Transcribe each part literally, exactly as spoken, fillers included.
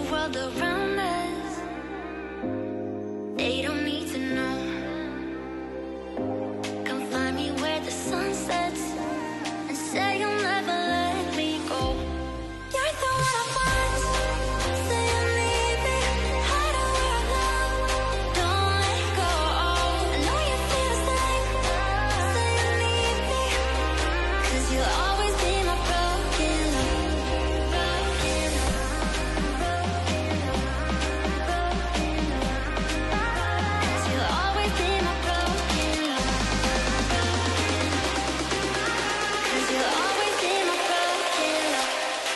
world around us. They don't need to know. Come find me where the sun sets and say you'll never let me go. You're the one I want. Say you'll leave me. Hide away our love. Don't let go. I know you feel the same. Say you'll leave me. Cause you'll always be my broken love. Broken love. Cause you'll always be my broken love. Cause you'll always be my broken love.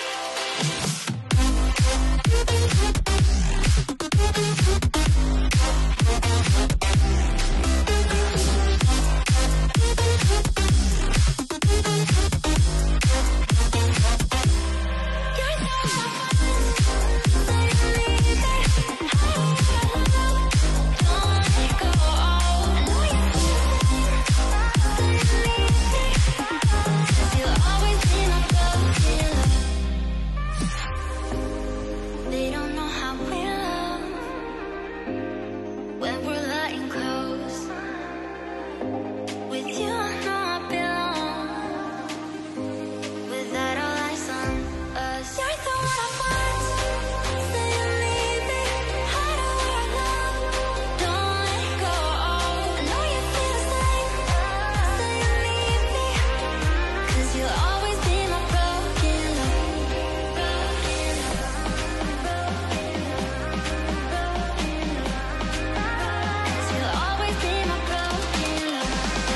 They don't know how we love when we're lying close. With you, I know I belong. Without all eyes on us, you're the one I want. Say you'll leave me. Hide away our love. Don't let go. I know you feel the same. Say you'll leave me. Cause you'll always be my broken love. Broken love. Cause you'll always be my broken love.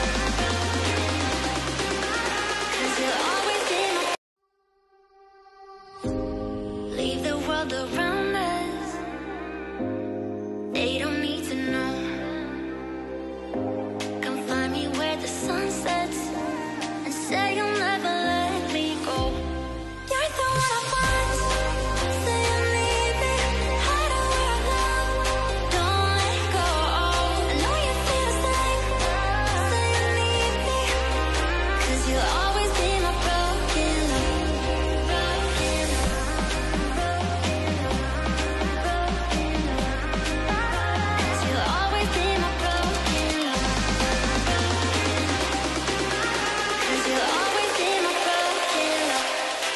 Cause you'll always be my. Leave the world around us. They don't need to know. Come find me where the sun sets and say you'll never let me go. You're the one I want. Say you'll leave me. Hide away our love. Don't let go. I know you feel the same. Say you'll leave me. Cause you'll always be my broken love. Broken love. Cause you'll always be my broken love. Cause you'll always be my broken love.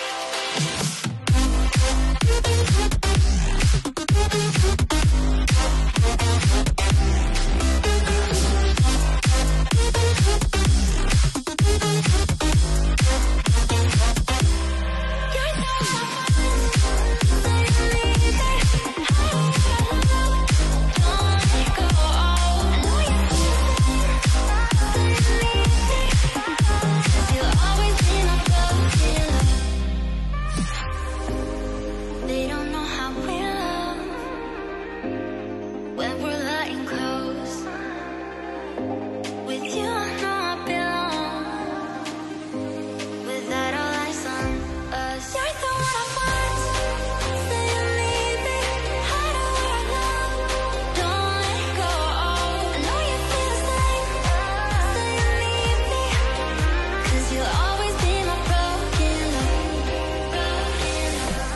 You're the one I want. Say you'll leave me. Hide away our love. Don't let go. I know you feel the same. Say you'll leave me. Cause you'll always be my broken love. They don't know how we love when we're lying close. With you, I know I belong. Without all eyes on us, you're the one I want. Say you'll leave me. Hide away our love. Don't let go. I know you feel the same. Say you'll leave me. Cause you'll always be my broken love. Broken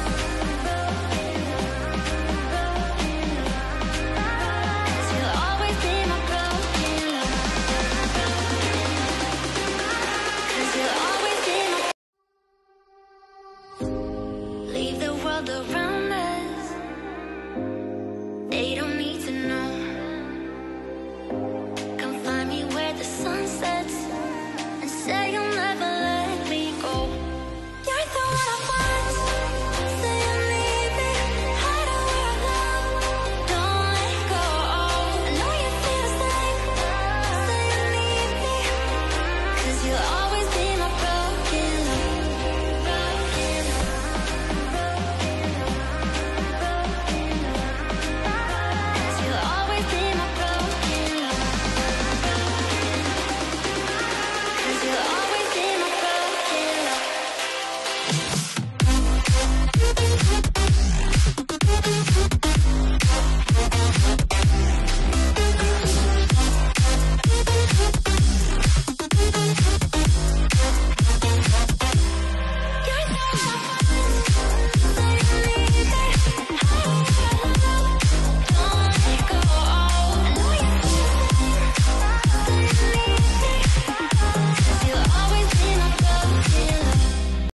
love. Cause you'll always be my broken love. Cause you'll always be my. Leave the world around